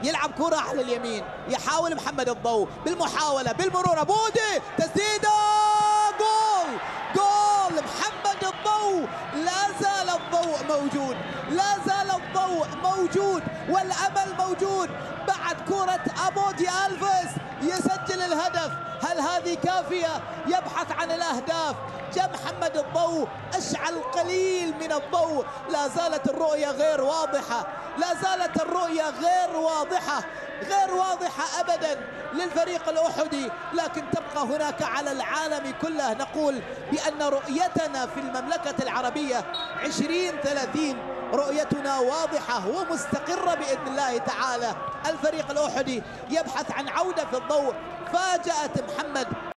يلعب كرة على اليمين، يحاول محمد الضو بالمحاولة بالمرور، بودي تسديدة، جول جول محمد الضو. لا زال الضوء موجود، لا زال الضوء موجود والأمل موجود. بعد كرة أبودي ألفيس يسجل الهدف. هل هذه كافية؟ يبحث عن الأهداف. جاء محمد الضو، أشعل قليل من الضوء. لا زالت الرؤية غير واضحة، لا زالت الرؤية غير واضحة، غير واضحة أبدا للفريق الأحدي. لكن تبقى هناك على العالم كله نقول بأن رؤيتنا في المملكة العربية 2030 رؤيتنا واضحة ومستقرة بإذن الله تعالى. الفريق الأحدي يبحث عن عودة في الضوء. فاجأت محمد